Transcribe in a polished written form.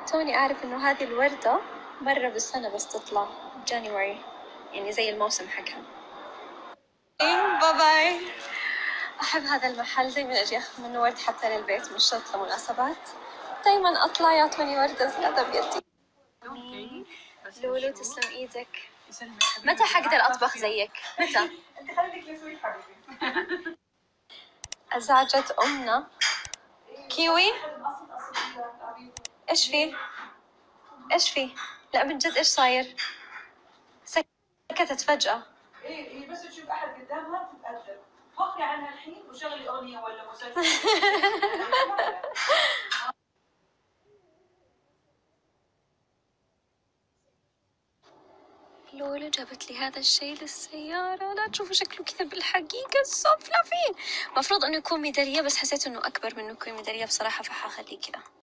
توني أعرف إنه هذه الوردة مرة بالسنة بس تطلع جانيوري، يعني زي الموسم حقها. باي باي. أحب هذا المحل، دايما أجي أخذ منه ورد حتى للبيت، مش شرط لمناسبات، دايما أطلع يعطوني وردة زيادة بيدي. لولو تسلم إيدك. متى حقدر أطبخ زيك؟ متى؟ أنت خليك لسويت حبيبي. أزعجت أمنا. كيوي؟ إيش فيه؟ إيش فيه؟ لا من جد إيش صاير؟ سكتت فجأة. إيه بس تشوف أحد قدامها تتأدب، وقفي عنها الحين وشغلي أغنية ولا مسلسل. لولو جابت لي هذا الشيء للسيارة، لا تشوفوا شكله كذا بالحقيقة سو فلافي. مفروض إنه يكون ميدالية بس حسيت إنه أكبر من إنه يكون ميدالية بصراحة، فحخليه كذا.